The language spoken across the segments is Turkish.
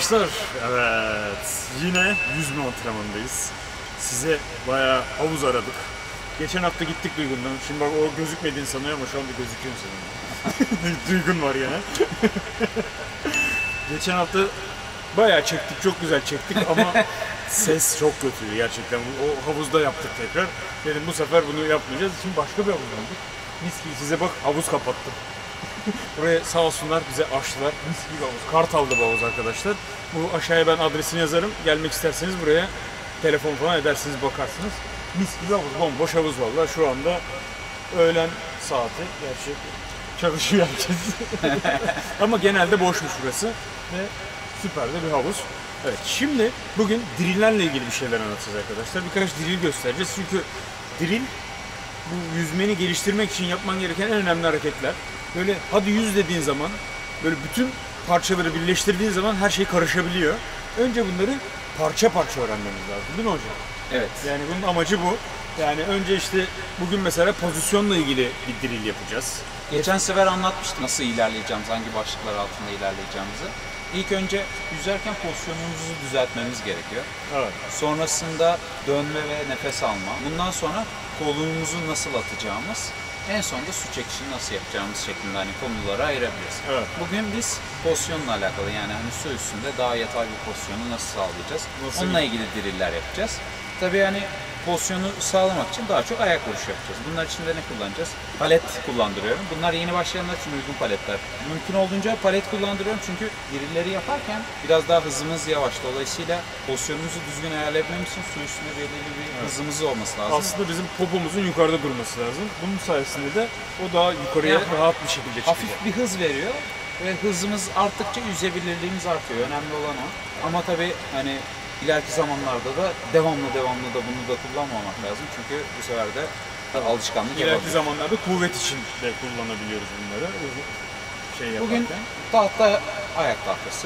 Arkadaşlar, evet, yine yüzme antrenmanındayız. Size bayağı havuz aradık. Geçen hafta gittik Duygun'dan. Şimdi bak o gözükmediğini sanıyor ama şu anda gözüküyor senin. Duygun var yani. Geçen hafta bayağı çektik, çok güzel çektik ama ses çok kötüydü gerçekten. O havuzda yaptık tekrar. Dedim bu sefer bunu yapmayacağız. Şimdi başka bir havuz aldık. Mis gibi size bak havuz kapattım. Buraya sağ olsunlar bize açtılar. Mis gibi havuz. Kartal'da bu havuz arkadaşlar. Bu aşağıya ben adresini yazarım. Gelmek isterseniz buraya telefon falan edersiniz, bakarsınız. Mis gibi havuz, bomboş havuz vallahi. Şu anda öğlen saati. Gerçi çalışıyor herkes. Ama genelde boşmuş burası. Ve süper de bir havuz. Evet, şimdi bugün drillerle ilgili bir şeyler anlatacağız arkadaşlar. Birkaç drill göstereceğiz. Çünkü drill bu yüzmeni geliştirmek için yapman gereken en önemli hareketler. Böyle hadi yüz dediğin zaman, böyle bütün parçaları birleştirdiğin zaman her şey karışabiliyor. Önce bunları parça parça öğrenmemiz lazım, değil mi hocam? Evet. Yani bunun amacı bu. Yani önce işte bugün mesela pozisyonla ilgili bir drill yapacağız. Geçen sefer anlatmıştım nasıl ilerleyeceğimizi, hangi başlıklar altında ilerleyeceğimizi. İlk önce yüzerken pozisyonumuzu düzeltmemiz gerekiyor. Evet. Sonrasında dönme ve nefes alma. Bundan sonra kolumuzu nasıl atacağımız, en sonunda su çekişini nasıl yapacağımız şeklinde hani konulara ayırabiliriz. Evet. Bugün biz pozisyonla alakalı, yani hani su üstünde daha yatay bir pozisyonu nasıl sağlayacağız? Nasıl Onunla ilgili driller yapacağız. Tabii yani pozisyonu sağlamak için daha çok ayak vuruşu yapacağız. Bunlar için de ne kullanacağız? Palet kullandırıyorum. Bunlar yeni başlayanlar için uygun paletler. Mümkün olduğunca palet kullandırıyorum çünkü dirilleri yaparken biraz daha hızımız yavaş. Dolayısıyla pozisyonumuzu düzgün ayarlayabilmemiz için su üstünde belirli bir hızımız olması lazım. Aslında bizim popomuzun yukarıda durması lazım. Bunun sayesinde de o daha yukarıya Yani rahat bir şekilde çıkacak. Hafif bir hız veriyor ve hızımız arttıkça yüzebilirliğimiz artıyor. Önemli olan o. Ama tabii hani İleriki zamanlarda da devamlı da bunu da kullanmamak lazım çünkü bu sefer de alışkanlık yapabilir. İleriki zamanlarda kuvvet için de kullanabiliyoruz bunları. Bugün tahta, ayak tahtası.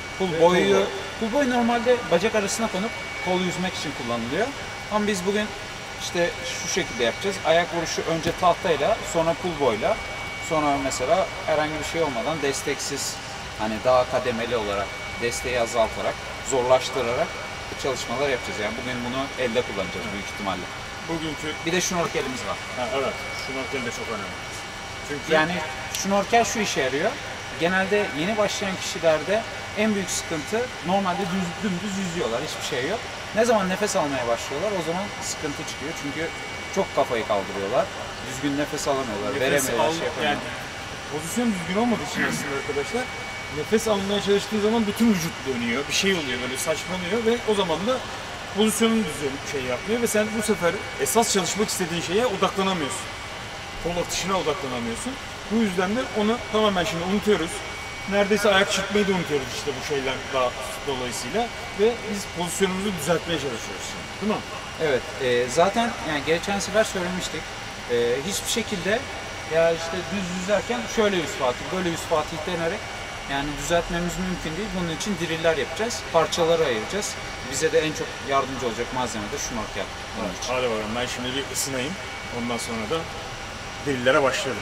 Pull boy normalde bacak arasına konup kol yüzmek için kullanılıyor. Ama biz bugün işte şu şekilde yapacağız. Ayak vuruşu önce tahtayla, sonra pull boyla, sonra mesela herhangi bir şey olmadan desteksiz, hani daha kademeli olarak desteği azaltarak, zorlaştırarak çalışmalar yapacağız. Yani bugün bunu elde kullanacağız büyük ihtimalle. Bugünkü Bir de şnorkelimiz var. evet, şnorkel de çok önemli. Çünkü yani şnorkel şu işe yarıyor. Genelde yeni başlayan kişilerde en büyük sıkıntı normalde dümdüz yüzüyorlar, hiçbir şey yok. Ne zaman nefes almaya başlıyorlar o zaman sıkıntı çıkıyor. Çünkü çok kafayı kaldırıyorlar. Düzgün nefes alamıyorlar, veremiyorlar, şey yapamıyorlar. Yani pozisyon düzgün olmadığı için aslında arkadaşlar nefes almaya çalıştığı zaman bütün vücut dönüyor, bir şey oluyor, böyle saçmalıyor ve o zaman da pozisyonun düzgün şey yapmıyor ve sen bu sefer esas çalışmak istediğin şeye odaklanamıyorsun. Kol atışına odaklanamıyorsun. Bu yüzden de onu tamamen şimdi unutuyoruz. Neredeyse ayak çırpmayı da unutuyoruz işte bu şeyler dolayısıyla ve biz pozisyonumuzu düzeltmeye çalışıyoruz. Değil mi? Evet, zaten yani geçen sefer söylemiştik. Hiçbir şekilde ya işte düz yüzerken şöyle yüz fatih, böyle yüz fatih denerek yani düzeltmemiz mümkün değil. Bunun için driller yapacağız. Parçalara ayıracağız. Bize de en çok yardımcı olacak malzeme de şnorkel. Evet, hadi bakalım ben şimdi bir ısınayım. Ondan sonra da drillere başlayalım.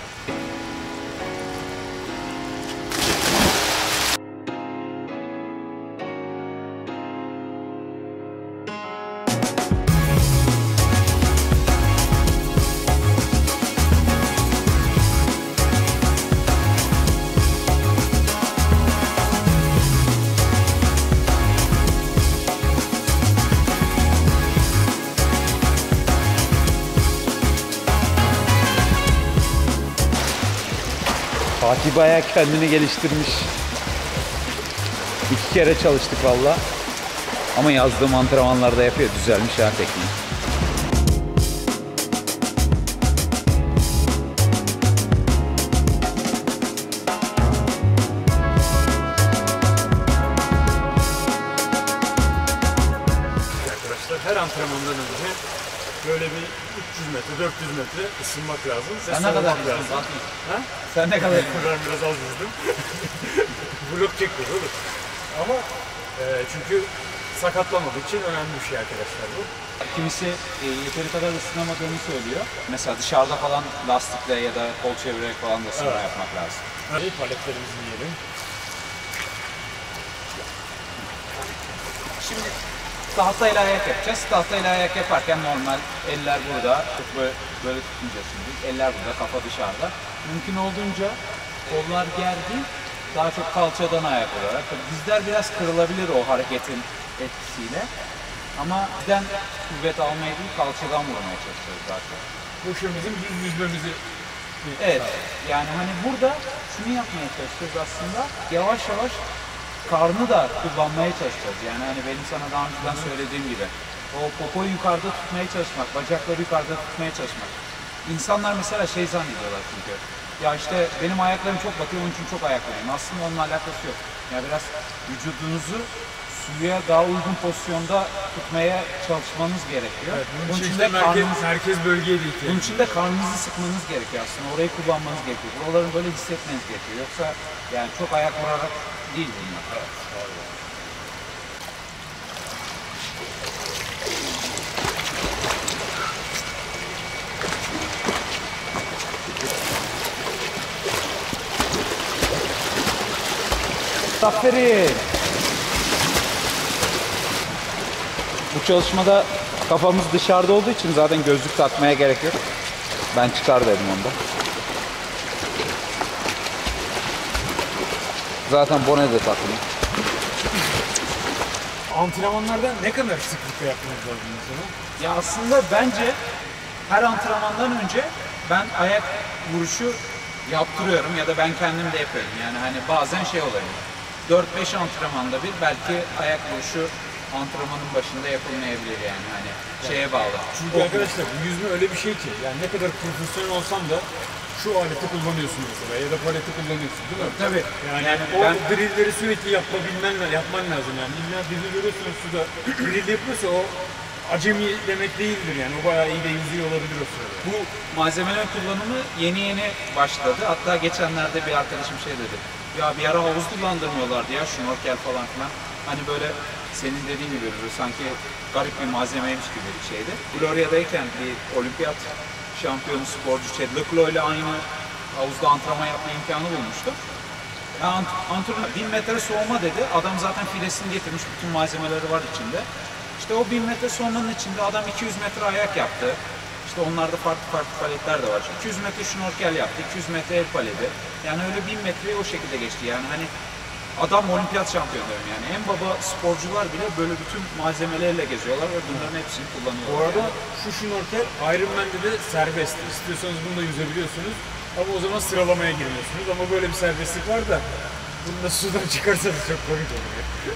Fatih bayağı kendini geliştirmiş. 2 kere çalıştık valla. Ama yazdığım antrenmanlarda yapıyor. Düzelmiş ha tekniği. Arkadaşlar her antrenmandan önce böyle bir 300 metre, 400 metre ısınmak lazım. Sen ne kadar yüzdün Fatih? Sen ne kadar yüzdün? Ben biraz az yüzdüm. Vlog çekiyoruz olur. Ama çünkü sakatlanmadık için önemli bir şey arkadaşlar bu. Kimisi yeteri kadar ısınamadığını söylüyor. Mesela dışarıda falan lastikle ya da kol çevirerek falan da ısınma yapmak lazım. Paletlerimizi yiyelim. Şimdi tahtayla ayak yapacağız. Tahtayla ayak yaparken normal eller burada. Böyle tutmayacağız şimdi. Eller burada, kafa dışarıda. Mümkün olduğunca kollar gerdi. Daha çok kalçadan ayak olarak. Dizler biraz kırılabilir o hareketin etkisiyle. Ama bizden kuvvet almayı değil, kalçadan vurmaya çalışıyoruz zaten. Koşumuzun düz yüzmemizi. Evet, yani hani burada şunu yapmaya çalışıyoruz aslında. Yavaş yavaş karnı da kullanmaya çalışacağız. Yani hani benim sana daha önceden söylediğim gibi. O popoyu yukarıda tutmaya çalışmak, bacakları yukarıda tutmaya çalışmak. İnsanlar mesela şey zannediyorlar çünkü. Ya işte benim ayaklarım çok batıyor, onun için çok ayak vuruyorum. Aslında onunla alakası yok. Yani biraz vücudunuzu suya daha uygun pozisyonda tutmaya çalışmanız gerekiyor. Evet, bunun için de merkez bölgeye değil. Bunun için de karnınızı sıkmanız gerekiyor aslında. Orayı kullanmanız gerekiyor. Buraları böyle hissetmeniz gerekiyor. Yoksa yani çok ayak vurarak değil bunlar. Evet. Aferin. Bu çalışmada kafamız dışarıda olduğu için zaten gözlük takmaya gerek yok. Ben çıkar dedim onda. Zaten bone de takmıyor. Antrenmanlarda ne kadar sıklıkla yapmanız lazım mesela? Ya aslında bence her antrenmandan önce ben ayak vuruşu yaptırıyorum ya da ben kendim de yapıyorum. Yani hani bazen şey oluyor. 4-5 antrenmanda bir belki ayak vuruşu antrenmanın başında yapılmayabilir yani hani şeye bağlı. Çünkü arkadaşlar bu yüzme öyle bir şey ki yani ne kadar profesyonel olsam da şu aleti kullanıyorsun mesela ya da paleti kullanıyorsun değil mi? Tabii. Yani o drillleri sürekli yapman lazım yani. İlla bizi görüyorsunuz suda drill yapıyorsa o acemi demek değildir yani. O bayağı iyi de yüzüyor olabilir o sırada. Bu malzemeler kullanımı yeni başladı. Hatta geçenlerde bir arkadaşım şey dedi. Ya bir ara havuz kullandırmıyorlardı ya şnorkel falan filan. Hani böyle senin dediğin gibi böyle sanki garip bir malzemeymiş gibi bir şeydi. Gloria'dayken bir olimpiyat şampiyonu sporcu Chad Leclos ile aynı havuzda antrenman yapma imkanı bulmuştu. Antrenör 1000 metre soğuma dedi. Adam zaten filesini getirmiş, bütün malzemeleri var içinde. İşte o 1000 metre soğumanın içinde adam 200 metre ayak yaptı. İşte onlarda farklı paletler de var. 200 metre şnorkel yaptı, 200 metre el paleti. Yani öyle 1000 metreyi o şekilde geçti. Yani hani adam olimpiyat şampiyonu yani. En baba sporcular bile böyle bütün malzemelerle geziyorlar ve bunların hepsini kullanıyorlar. Bu arada yani. şu şnorkel Ironman'de de serbest. İstiyorsanız bunu da yüzebiliyorsunuz. Ama o zaman sıralamaya giriyorsunuz. Ama böyle bir serbestlik var da bunu da sudan çıkarsanız çok komik olur.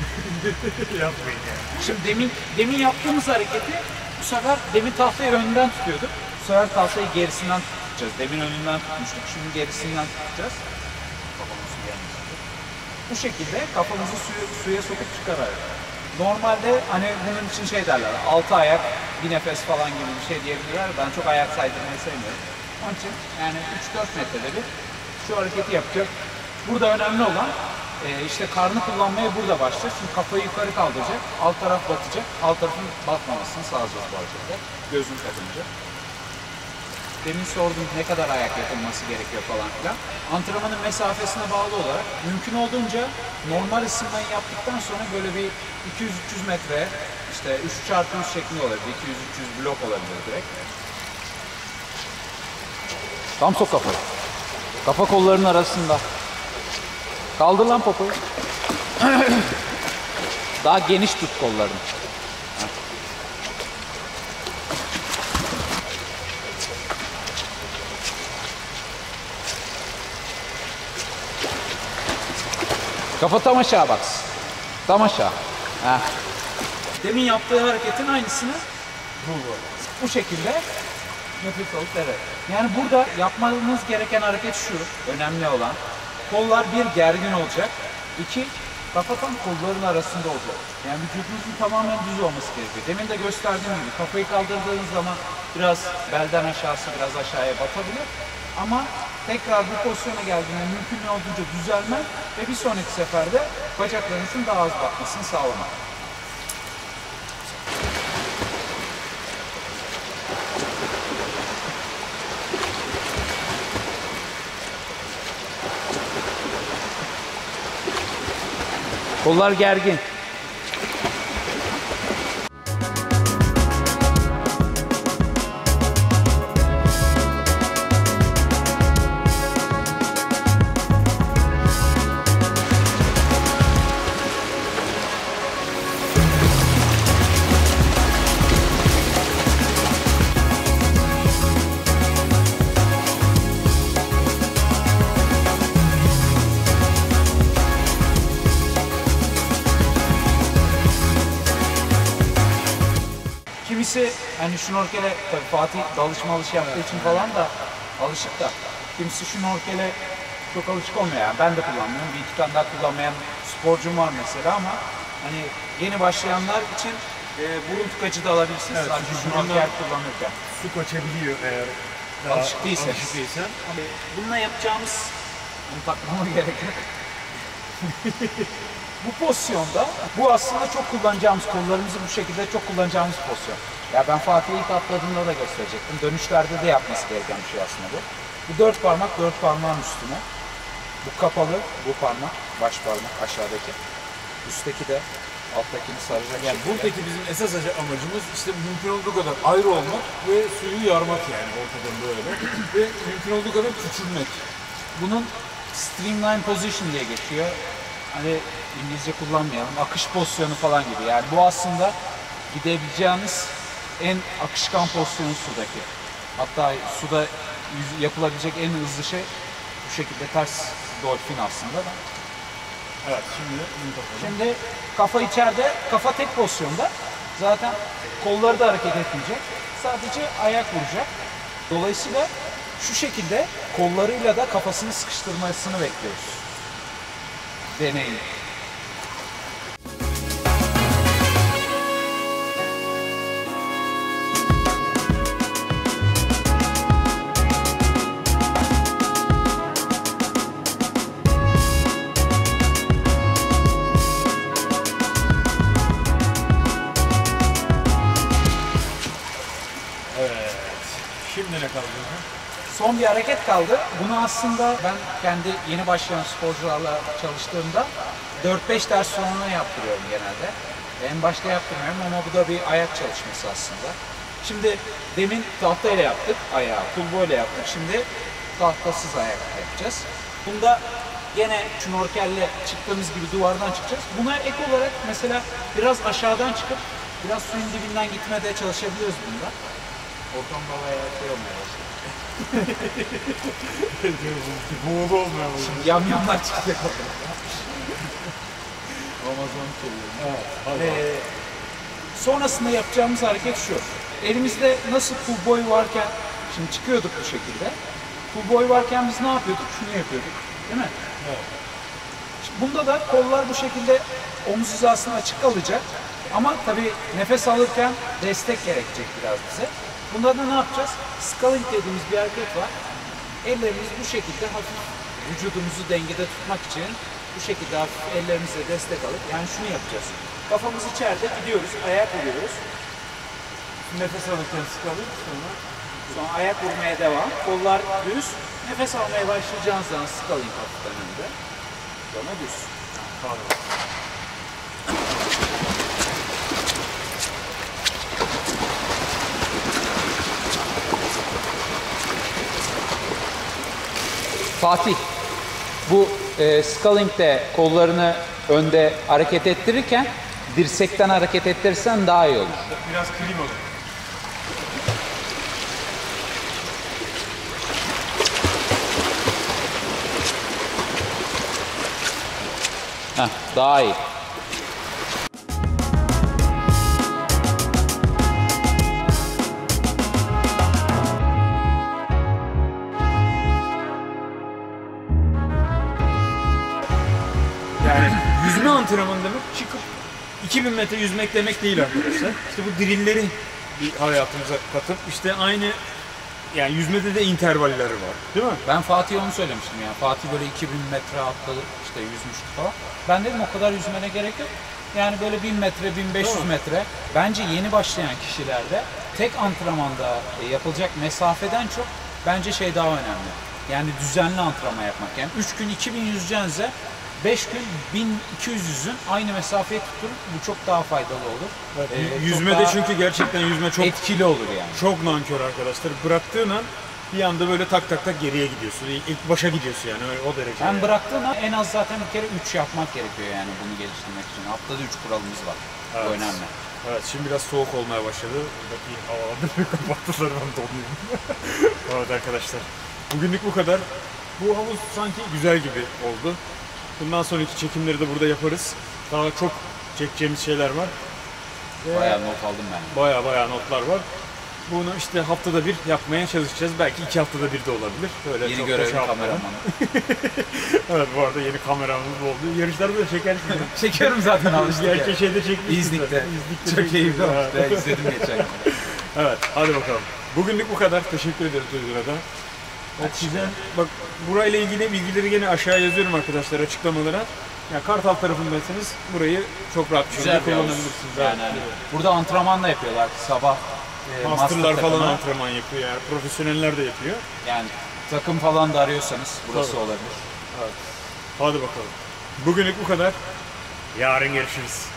Yapmayın yani. Şimdi demin yaptığımız hareketi bu sefer demin tahtayı önünden tutuyorduk. Bu sefer tahtayı gerisinden tutacağız. Demin önünden tutmuştuk. Şimdi gerisinden tutacağız. Kafamızı gelmesin. Bu şekilde kafamızı suya sokup çıkararak. Normalde hani bunun için şey derler, 6 ayak, bir nefes falan gibi bir şey diyebilirler. Ben çok ayak saydırmayı sevmiyorum. Onun için yani 3-4 metrede bir şu hareketi yapacak. Burada önemli olan işte karnı kullanmaya burada başlayacak. Şimdi kafayı yukarı kaldıracak, alt taraf batacak, alt tarafın batmamasını sağlayacak bu hareketle. Gözün kapınca. Demin sordum ne kadar ayak yapılması gerekiyor falan filan. Antrenmanın mesafesine bağlı olarak mümkün olduğunca normal ısınmayı yaptıktan sonra böyle bir 200-300 metre işte 3x3 şeklinde olabilir. 200-300 blok olabilir direkt. Tam sok kafayı. Kafa kollarının arasında. Kaldır lan popoyu. Daha geniş tut kollarını. Kafa tam aşağı baksın. Tam aşağı. Heh. Demin yaptığı hareketin aynısını bu şekilde nefes alıp evet. Yani burada yapmanız gereken hareket şu. Önemli olan. Kollar bir gergin olacak. İki, kafa tam kolların arasında olacak. Yani vücudunuzun tamamen düz olması gerekiyor. Demin de gösterdiğim gibi kafayı kaldırdığınız zaman biraz belden aşağısı biraz aşağıya batabilir. Ama tekrar bu pozisyona geldiğinde mümkün olduğunca düzelme ve bir sonraki seferde bacaklarınızın daha az batmasını sağlamak. Kollar gergin. Kimisi hani şnorkele, tabii Fatih dalış malış yaptığı için falan da alışık da. Kimisi şnorkele çok alışık olmuyor yani. Ben de kullanmıyorum. Bir iki tane daha kullanmayan sporcum var mesela ama hani yeni başlayanlar için burun tıkacı da alabilirsiniz. Evet, sadece çünkü şnorkel kullanırken. Su kaçabiliyor eğer daha Alışık değilsen. Bununla yapacağımız, bunu takmama gerek yok. Bu pozisyonda, bu aslında çok kullanacağımız, kollarımızı bu şekilde çok kullanacağımız pozisyon. Ya ben Fatih'i ilk atladığımda da gösterecektim. Dönüşlerde de yapması gereken bir şey aslında bu. Bu dört parmağın üstüne. Bu kapalı, bu parmak, baş parmak aşağıdaki. Üstteki de alttakini saracak Yani şekilde. buradaki bizim esas amacımız işte mümkün olduğu kadar ayrı olmak ve suyu yarmak yani ortadan böyle. Ve mümkün olduğu kadar küçülmek. Bunun streamline position diye geçiyor. Hani İngilizce kullanmayalım. Akış pozisyonu falan gibi. Yani bu aslında gidebileceğiniz en akışkan pozisyonu sudaki. Hatta suda yapılabilecek en hızlı şey bu şekilde ters dolfin aslında da. Evet, şimdi Şimdi kafa içeride, kafa tek pozisyonda. Zaten kolları da hareket etmeyecek. Sadece ayak vuracak. Dolayısıyla şu şekilde kollarıyla da kafasını sıkıştırmasını bekliyoruz. Deneyin. şimdi ne kaldı? Son bir hareket kaldı. Bunu aslında ben kendi yeni başlayan sporcularla çalıştığımda 4-5 ders sonra yaptırıyorum genelde. En başta yaptırmıyorum ama bu da bir ayak çalışması aslında. Şimdi demin tahtayla yaptık ayağı, kulboyla yaptık. Şimdi tahtasız ayak yapacağız. Bunda gene şnorkelle çıktığımız gibi duvardan çıkacağız. Buna ek olarak mesela biraz aşağıdan çıkıp biraz suyun dibinden gitmeye çalışabiliyoruz bunda. Ortamda bayağı şey olmaya başladı. Buğulu olmuyor mu? Yamyamlar çıkacak orada. Amazon köyü. Evet. Sonrasında yapacağımız hareket şu. Elimizde nasıl pull boy varken, şimdi çıkıyorduk bu şekilde. Pull boy varken biz ne yapıyorduk? Şunu yapıyorduk. Değil mi? Evet. Şimdi bunda da kollar bu şekilde omuz hizasına açık kalacak. Ama tabii nefes alırken destek gerekecek biraz bize. Bunda da ne yapacağız? Sculling dediğimiz bir hareket var. Ellerimiz bu şekilde hafif vücudumuzu dengede tutmak için bu şekilde hafif ellerimizle destek alıp yani şunu yapacağız. Kafamız içeride gidiyoruz, ayak vuruyoruz. Nefes alırken sıkalım Sonra ayak vurmaya devam. Kollar düz. Nefes almaya başlayacağınız zaman sculling hafiften önde. Sonra düz. Pardon. Fatih, bu sculling'de kollarını önde hareket ettirirken dirsekten hareket ettirirsen daha iyi olur. Biraz klim olur. Heh, daha iyi. Yani yüzme antrenmanı demek çıkıp 2000 metre yüzmek demek değil arkadaşlar. İşte bu drillleri bir hayatımıza katıp işte aynı yani yüzmede de intervalleri var. Değil mi? Ben Fatih'e onu söylemiştim yani. Fatih böyle 2000 metre atladı, işte yüzmüştü falan. Ben dedim o kadar yüzmene gerek yok. Yani böyle 1000 metre, 1500 metre. Bence yeni başlayan kişilerde tek antrenmanda yapılacak mesafeden çok bence şey daha önemli. Yani düzenli antrenman yapmak. Yani 3 gün 2000 yüzeceğinize 5 gün 1200 yüzün aynı mesafeyi tutturun. Bu çok daha faydalı olur. Evet, Çok yüzmede daha çünkü gerçekten yüzme çok etkili olur yani. çok nankör arkadaşlar. Bıraktığın an bir anda böyle tak tak tak geriye gidiyorsun. İlk başa gidiyorsun yani o derece. Ben yani. bıraktığım an en az zaten bir kere 3 yapmak gerekiyor yani bunu geliştirmek için. Haftada 3 kuralımız var. Evet. Bu önemli. Evet, şimdi biraz soğuk olmaya başladı. Buradaki havalandı ve kapattılar, ben donuyum. Evet arkadaşlar, bugünlük bu kadar. Bu havuz sanki güzel gibi oldu. Bundan sonraki çekimleri de burada yaparız. Daha çok çekeceğimiz şeyler var. Bayağı not aldım ben. Baya notlar var. Bunu işte haftada bir yapmaya çalışacağız. Belki 2 haftada bir de olabilir. Böyle Yeni çok görevli şey yapmadan. kameraman. Evet, bu arada yeni kameramız oldu. Yarışlarda da çekersin. Çekiyorum zaten alıştık ya. Gerçi şeyde çekmişsin. İznik'te. İznik'te Çok keyifli çekmişsin. olmuştu. İzledim geçen gün. Evet, hadi bakalım. Bugünlük bu kadar. Teşekkür ederiz Uygura'da. Oksijen, bak burayla ilgili bilgileri gene aşağıya yazıyorum arkadaşlar açıklamalara. Yani Kartal tarafındaysanız burayı çok rahat bir şekilde Güzel bir havuz. kullanabilirsiniz. Yani Evet. burada antrenman da yapıyorlar. Sabah Masterlar falan takımı. antrenman yapıyor yani. Profesyoneller de yapıyor. Yani takım falan da arıyorsanız burası Tabii. olabilir. Hadi bakalım. Bugünlük bu kadar. Yarın görüşürüz.